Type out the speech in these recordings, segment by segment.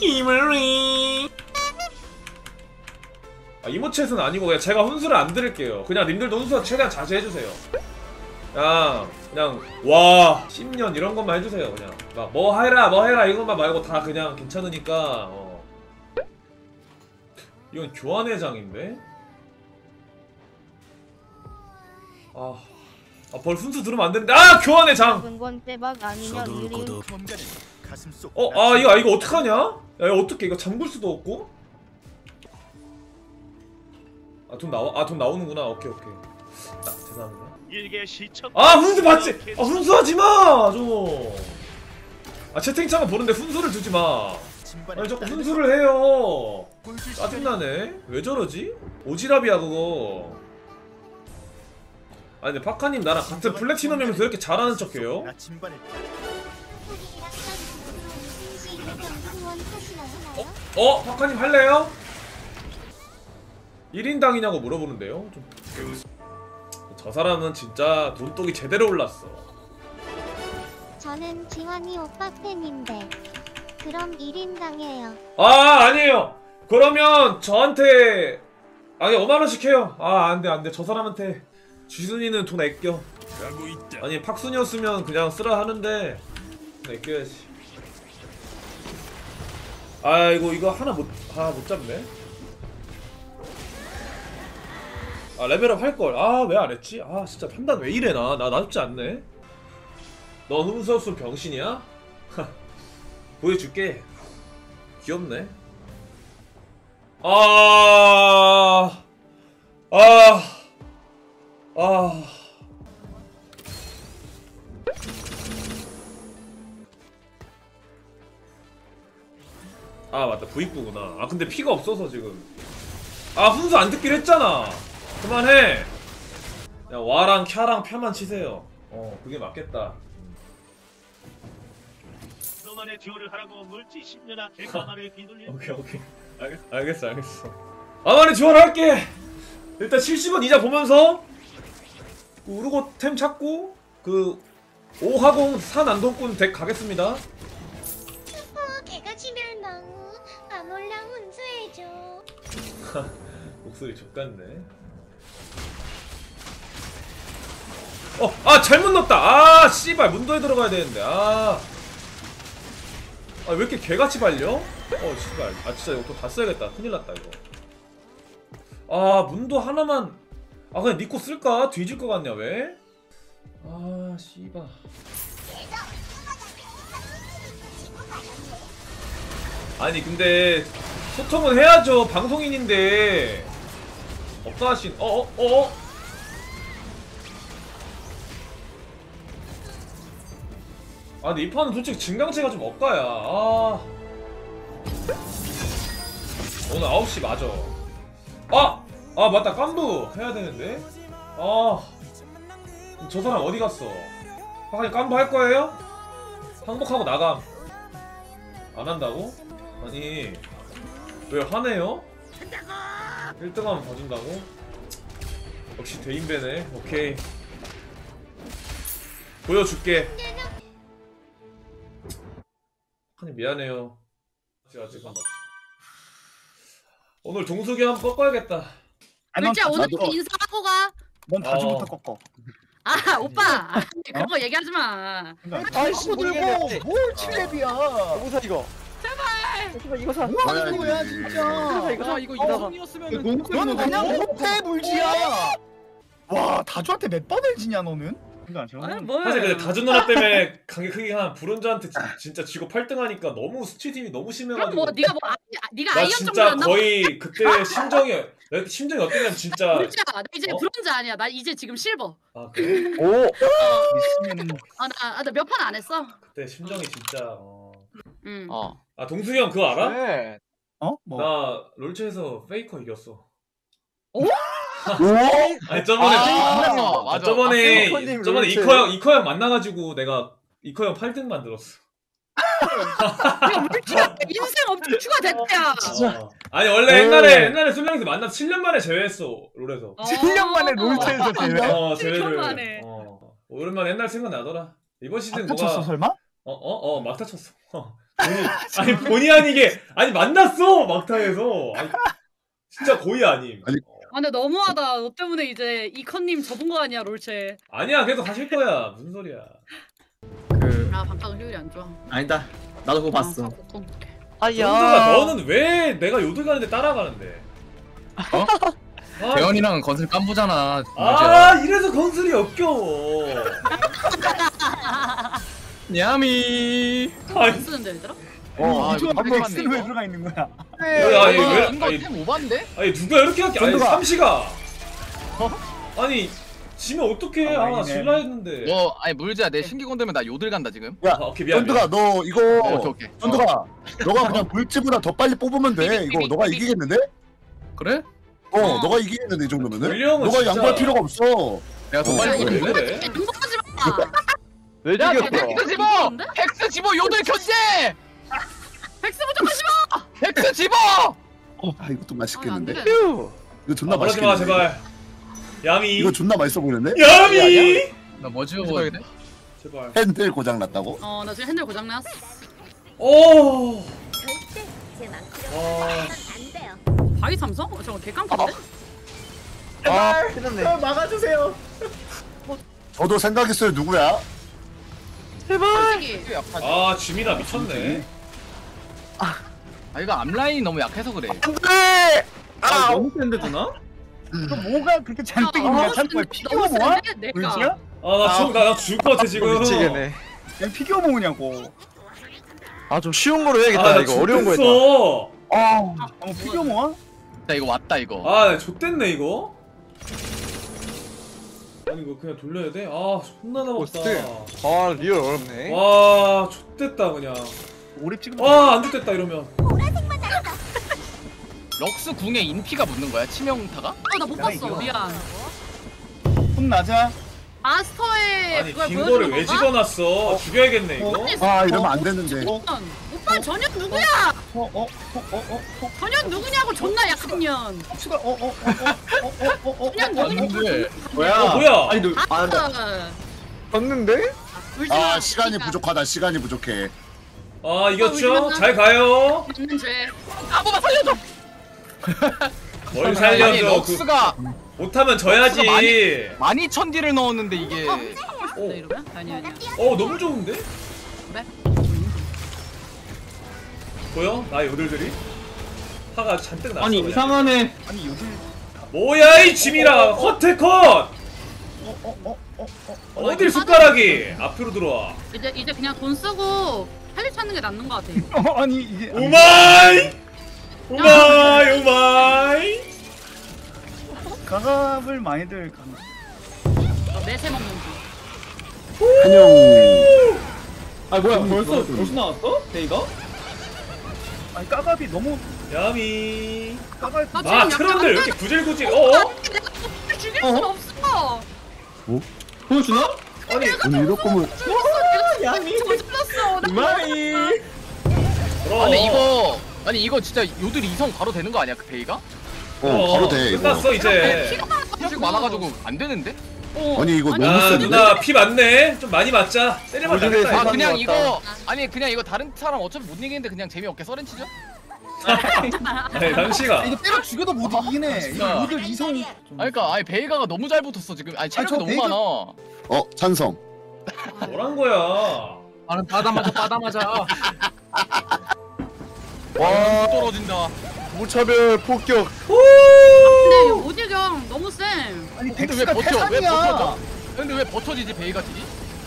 히머리. 아, 이모챗은 아니고 그냥 제가 훈수를 안 드릴게요. 그냥 님들도 훈수 최대한 자제해주세요. 그냥 와 10년 이런 것만 해주세요. 그냥 막 뭐 해라 이것만 말고 다 그냥 괜찮으니까. 이건 교환회장인데? 벌 훈수 들으면 안 되는데. 교환회장! 근건 대박 아니면 유리. 이거 어떡하냐? 야, 이거 어떡해. 이거 잠글 수도 없고. 돈 나오는구나. 오케이. 죄송합니다. 훈수 받지! 훈수하지마! 좀. 채팅창은 보는데 훈수를 주지마. 아니, 자꾸 훈수를 해요. 짜증나네. 왜 저러지? 오지랖이야, 그거. 아니, 근데 파카님 나랑 같은 플래티넘이면서 왜 이렇게 잘하는 척해요? 파카님 할래요? 1인당이냐고 물어보는데요? 저 사람은 진짜 돈독이 제대로 올랐어. 저는 지환이 오빠 팬인데 그럼 1인당해요. 아니에요. 그러면 저한테 5만원씩 해요. 안돼. 저 사람한테 쥐순이는 돈 아껴. 아니 팍순이었으면 그냥 쓰라 하는데 돈 아껴야지. 이거 하나 못 잡네. 레벨업 할걸. 왜 안했지? 진짜 판단 왜 이래. 나답지 않네. 너 훈수없으면 병신이야? 보여줄게. 귀엽네. 맞다. 부익부구나. 근데 피가 없어서 지금. 훈수 안 듣기로 했잖아. 그만해. 야, 와랑 캬랑 펴만 치세요. 그게 맞겠다. 너만의 듀오를 하라고 물지 10년아 개가만을 뒤돌려. 오케이. 알겠어. 아만의 듀오를 할게. 일단 70원 이자 보면서 우르고 템 찾고 5하공 산안동꾼 덱 가겠습니다. 걔가 지면 너무 안 올라 훈수해줘. 목소리 족같네. 잘못 넣었다. 씨발 문도에 들어가야 되는데. 왜 이렇게 개같이 발려? 씨발. 진짜 이거 또 다 써야겠다. 큰일 났다 이거. 문도 하나만. 그냥 니코 쓸까? 뒤질 것 같냐 왜? 씨발. 아니 근데 소통은 해야죠. 방송인인데. 억가하신. 근데 이 판은 솔직히 증강체가 좀 억가야. 오늘 9시 맞아. 맞다. 깐부 해야 되는데. 저 사람 어디 갔어? 파카님 깐부 할 거예요? 항복하고 나감. 안 한다고? 아니 왜 화내요? 1등하면 봐준다고? 역시 대인배네. 오케이 보여줄게. 아니 미안해요. 아직 한 번. 오늘 동숙이 한번 꺾어야겠다. 글자 오늘 인사하고 가. 넌 다주부터 꺾어. 오빠 그런 거 얘기하지 마. 아이씨 들고 뭘 7렙이야. 이거 사 이거. 제발. 이거 사. 뭐 하는 거야 진짜. 이거 이다가. 넌 그냥 못해 물지야. 와 다주한테 몇 번을 지냐 너는? 사실 근데 다준 누나 때문에 간격 크게 한 브론즈한테 진짜 지고 8등 하니까 너무 수치팀이 너무 심해가지고. 그럼 네가 나 아이언 진짜 정도였나? 거의 그때 심정이 어땠냐면 진짜. 물지야 나 이제 브론즈 아니야. 나 이제 지금 실버. 그래? 오. 미스면 나 몇 판 안 했어. 그때 심정이 진짜. 동숙이 형 그거 알아? 네. 뭐? 나 롤체에서 페이커 이겼어. 오. 아니 저번에 맞아. 저번에 롤체. 이커 형 만나가지고 내가 이커 형 8등 만들었어. 야 물지야 인생 엄청 추가됐다. 진짜. 아니 원래 옛날에 술량에서 만나서 7년 만에 제외했어 롤에서. 7년 만에 롤체에서 제외? 제외를. 7년 만에. 오랜만에 옛날 생각나더라. 이번 시즌 막타 쳤어 설마? 막타 쳤어. 아니 본의 아니게 아니 만났어 막타에서. 아니, 진짜 고의 아님. 아니, 아 근데 너무하다. 너 때문에 이제 이컨님 접은 거 아니야 롤체. 아니야 계속 가실 거야. 무슨 소리야. 그 아 방금 효율이 안 좋아. 아니다. 나도 그거 봤어. 용두가 너는 왜 내가 요들 가는데 따라가는데? 어? 아, 대현이랑 건슬 깐부잖아. 아 이래서 건슬이 역겨워. 야미. 아니, 쓰는데 얘들아? 아, 이거 이거 왜 맞네, X는 왜 이거. 들어가 있는 거야? 아니, 왜- 이거 아니, 템 오반데? 아니 누가 이렇게 할게? 아니 건두가. 삼시가. 아니 지면 어떡해? 아, 아 아니네. 질라 했는데. 너 아니 물지야 내 신기 건들면 나 요들 간다 지금. 야, 아, 오케이 미안. 전두가 너 이거 오케이. 전두가 너가 그냥 물집보다 더 빨리 뽑으면 돼. 이거 너가 이기겠는데? 그래? 너가 이기겠는데 이 정도면은? 물량은 너가 진짜- 양보할 필요가 없어. 내가 더 어, 빨리 왜 보내. 그래? 행복하지 마. 왜 죽였어? 팩스 집어! 팩스 집어 요들 견제! 백스 부족하지 마. 팩스 집어! 아 이것도 맛있겠는데? 아, 안 돼. 이거 존나 아, 그러지 마 맛있겠는데? 제발. 야미. 이거 존나 맛있어 보이는데? 야미. 나뭐 지워야 돼? 제발. 핸들 고장 났다고? 나 지금 핸들 고장 났어. 오. 절대 제 망치로 와. 안 돼요. 바위 삼성? 저거 개깡패인데? 아 끝났네. 막아주세요. 저도 생각 있어요. 누구야? 솔직히 아 지민아 미쳤네. 아 이거 앞라인이 너무 약해서 그래. 아 너무 센데 누나? 너 뭐가 그렇게 잔뜩 있냐? 잔뜩 피규어 모아? 물지야? 아나 죽을 것 같아 지금. 그냥 피규어 모으냐고. 아 좀 쉬운 거로 해야겠다. 아, 나 죽겠어. 피규어 모아? 나 이거 왔다 이거. 아, 나 좆됐네 이거. 아니 이거 그냥 돌려야 돼? 아, 존나 남았다. 아 리얼 어렵네. 와, 좆됐다 그냥. 오래 찍으면 와, 안 좆됐다 이러면. 럭스 궁에 인피가 붙는 거야 치명타가? 나 못 봤어. 이거. 미안. 혼나자. 마스터의 아니 그걸 긴 거를 보여주는 왜 건가? 집어놨어? 죽여야겠네 이거. 아 이러면 안 되는데. 오빠 전현 누구야? 전현 누구냐고 존나 약한 년. 수가 그냥 누구냐고. 아닌데. 뭐야? 뭐야? 아니 너. 졌는데? 아 시간이 부족하다. 시간이 부족해. 아, 이겼죠? 잘 가요. 맞는 죄. 아 뭐가 살려줘! 뭘 아니 살려줘. 럭스가 못하면 져야지. 12,000딜을 넣었는데 이게 어, 네, 이러면? 아니야. 너무 좋은데? 그래? 보여? 나 요들들이? 화가 잔뜩 났어. 아니 그냥. 이상하네. 아니 요즘 뭐야 이 지민아 컷해 컷! 어딜 숟가락이 앞으로 들어와. 이제 그냥 돈 쓰고 할 일 찾는 게 낫는 것 같아. 아니 이게 오마이! 오마이! 가갑을 많이들 가나. 매세 먹는 중. 한영. 아 뭐야 벌써 나왔어? 데이가? 아니 까갑이 너무 야미. 까갑. 나 아 지금 트런들 왜 이렇게 구질구질 내가 오빠를 죽일 순 없어. 보여주나? 아니 오늘 이럴 거면 야미. 졌어. 마이. 아니 이거 진짜 요들 이성 바로 되는 거 아니야 그 베이가? 바로 돼 이거. 끝났어 이제. 피가 많아가지고 안 되는데? 아니 이거 너무 야 센데? 누나 피 맞네. 좀 많이 맞자. 때려만 아 나겠다. 그냥 이거 아니 그냥 이거 다른 사람 어차피 못 이기는데 그냥 재미없게 썰은 치죠? 아니 당시가. 이거 때려 죽여도 못 이기네. 진짜. 이거 모델 이성. 아니 그니까 아니 베이가가 너무 잘 붙었어 지금. 아니 체력이 저 너무 베이가- 많아. 찬성. 뭐란 거야? 나는 빠다마자. 와 떨어진다. 무차별 폭격. 근데 이거 못 이겨. 너무 쎄. 아니 근데 왜 덱스가 버텨? 왜 태산이야. 버텨져? 근데 왜 버텨지지 베이가 딜이?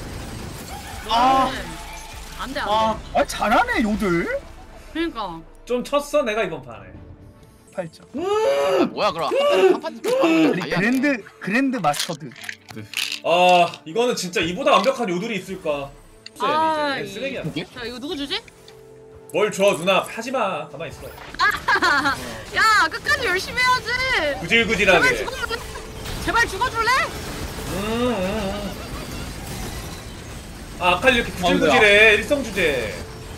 안 돼, 안 돼. 아 잘하네 요들. 그러니까. 좀 쳤어 내가 이번 판에. 8점. 아, 뭐야 그럼 한판 아니 그랜드 마스터드. 아 이거는 진짜 이보다 완벽한 요들이 있을까? 아, 이제 쓰레기야. 자, 이거 누구 주지? 뭘 줘 누나 하지마. 가만 있어. 야, 끝까지 열심히 해야지. 구질구질하게. 제발 죽어줄래? 아 아칼리 이렇게 구질구질해. 일성 주제.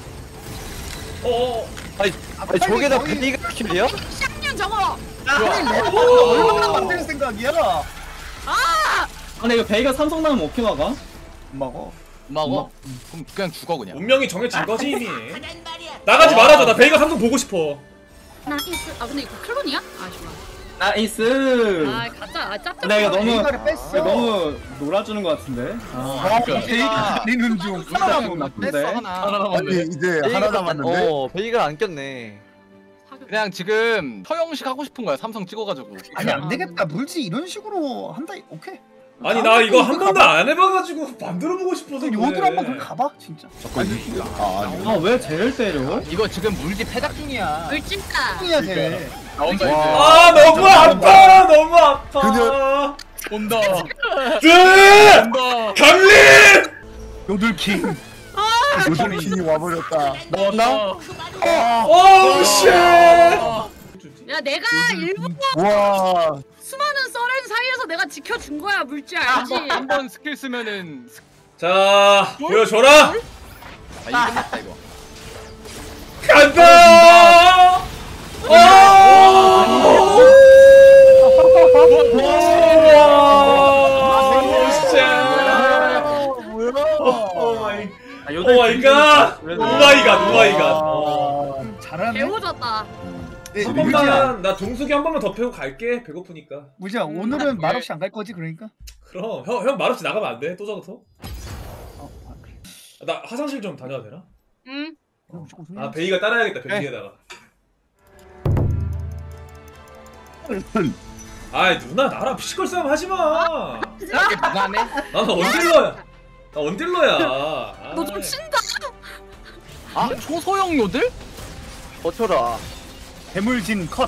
아니 저게다 베이가 킬이야? 쌍년 저거. 얼마나 만들 생각이야? 아! 근데 이거 베이가 삼성 나면 어떻게 나가? 먹어. 엄마고? 그럼 그냥 죽어 그냥. 운명이 정해진 거지 이미. 나가지 말아줘. 나 베이가 삼성 보고 싶어. 나이스. 아 근데 이거 클론이야? 아 좋아. 나이스. 아 가짜. 아 짭짭. 근데 이거 너무 베이가를 뺐어. 너무 놀아주는 것 같은데. 베이가 달리는 중. 뺐어 하나. 아니 이제 하나 남았는데. 베이가 안 꼈네. 그냥 지금 서영식 하고 싶은 거야 삼성 찍어가지고. 아니 안 되겠다. 물지 이런 식으로 한다. 오케이. 아니 나 이거 한 번도 안 해봐가지고 만들어 보고 싶어서. 요들 한번 그럼 가봐 진짜. 아니 아왜 쟤를 때려? 이거 지금 물지 패작 중이야. 물찐다. 뚱이야 돼. 나온다 이제. 아 너무 아파. 너무 아파. 그녀- 온다. 뜨! 강림! 요들킹. 요즘 킹이 와버렸다. 나왔나? 오우 쉣! 야 내가 일부러 와. 수많은 썰엔 사이에서 내가 지켜준 거야 물지 알지? 한번 스킬 쓰면은. 자 보여줘라. 아 이거 끝났다 이거. 간다! 오 마이 갓! 오 마이 갓! 오 마이 갓! 잘하네. 배워졌다. 네, 한 물지야. 번만 나 종숙이 한 번만 더 패고 갈게. 배고프니까. 물지야 오늘은 말없이 안 갈 거지 그러니까. 그럼 형 말없이 나가면 안 돼? 또 저부터? 나 화장실 좀 다녀도 되나? 응. 아 베이가 따라야겠다. 변기에다가. 아이 누나 나랑 피지컬 싸움 하지 마. 이게 무난해? 나는 원딜러야. 나 원딜러야. 너 좀 친다. 아 초소형 요들? 버텨라. 대물진 컷.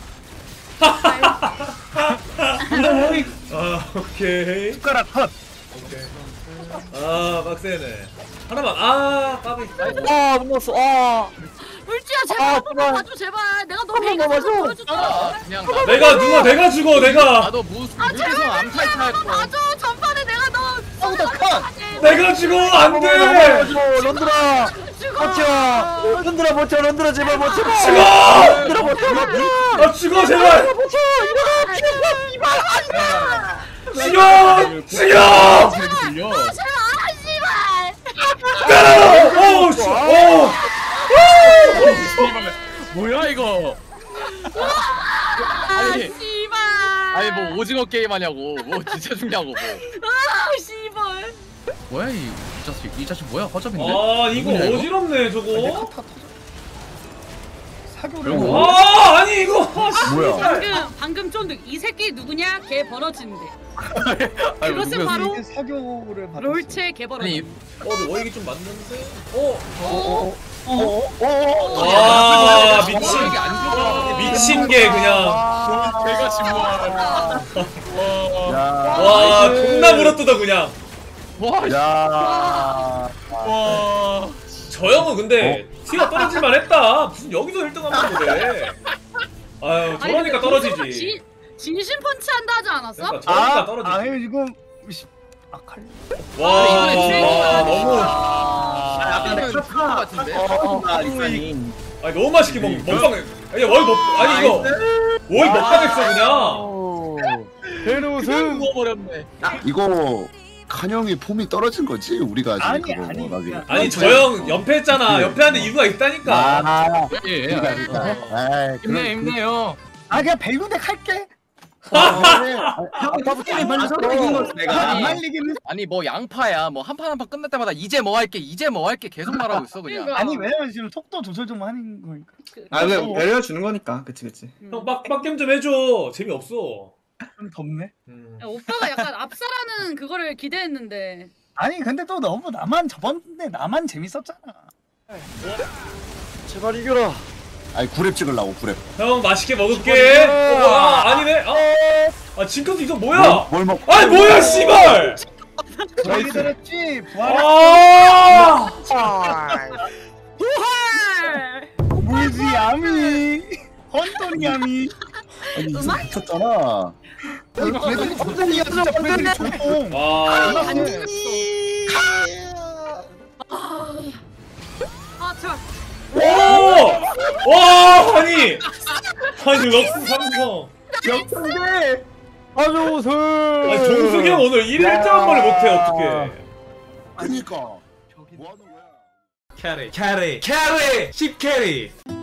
아 오케이. 숟가락 컷. 오케이. 아 빡세네. 하나만. 아 까비. 아, 못 넣었어. 아. 물지야 제발 한 번만 봐줘 제발. 내가 너 베이가 봐줘. 보여줬다. 아 그냥 내가 누나 내가 죽어 내가. 나도 물에서 암살타 할 거야. 봐줘. 전판에 내가 너 또 컷. 내가 죽어 안돼. 런드라. 죽어. 버텨. 런드라 버텨. 런드라 제발 버텨. 죽어. 런드라 버텨. 런드라. 아 죽어 제발. 죽여. 죽여. 들려. 오우 씨. 오. 뭐야 이거? 아 아니, 씨발. 아니 뭐 오징어 게임 하냐고. 뭐 진짜 중요하고 뭐. 아 씨발. 뭐야 이 자식 뭐야 허접인데? 아 이거 누구냐, 이거? 어지럽네 저거. 사교를. 아 아니 이거. 아, 씨. 뭐야? 방금 쫀득 이 새끼 누구냐? 걔 벌어진대. 아니, 그것은 누구야? 바로 이게 사교를 받았어. 롤체 개 아니 벌어진. 너 이게 좀 맞는데? 아 미친. 이게 안 좋아. 미친 게 그냥. 내가 지무한. 와 존나 물어뜯어 그냥. 와. 야. 저 형은 근데 티가 떨어질만 했다. 무슨 여기서 1등 하면 그래. 아유 저러니까 떨어지지. 진심 펀치 한다 하지 않았어? 그러니까 저러니까 떨어지지. 아유 지금 칼. 와 이번에 주인공은 너무. 약간 카 같은데. 아니 너무 맛있게 먹방. 아니 월 먹. 아니 이거 월 먹방했어 그냥. 대로 승 구워버렸네. 이거 칸형이 폼이 떨어진 거지? 우리가 아니, 지금 그거 아니, 가지고. 그냥- 아니 저 형 연패했잖아. 연패하는데 이유가 있다니까. 아. 예. 그러니까. 아이, 힘내요. 아 그냥 벨군데 할게. 내가 안 말리기는. 아니 뭐 양파야 뭐 한 판 한 판 끝날 때마다 이제 뭐 할게 계속 말하고 있어 그냥. 그러니까. 아니 왜냐면 지금 속도 조절 좀 하는 거니까. 아 근데 배려 주는 거니까. 그치. 형 빡겜 좀 해줘. 재미없어. 좀 덥네. 야, 오빠가 약간 압살하는 그거를 기대했는데. 아니 근데 또 너무 저번에 나만 재밌었잖아. 제발 이겨라. 아니 9렙 찍으려고 9렙. 형 맛있게 먹을게. 아니네. 아 징크스 이거 뭐야? 뭘 먹? 아니 뭐야 씨발. 저기 들었지 부활. 아. 부활! 물지 야미. 헌돈이 야미. 아니 이거 미쳤잖아. 그래도 헌돈이야 진짜 플레이들이 좋고. 와. 아 제발. 오! 와 아니 럭스 삼성. 역전돼. 아주 술. 아니 종숙이 형 오늘 1등 한 번을 못해 어떡해. 그니까. 캐리 캐리 캐리 10캐리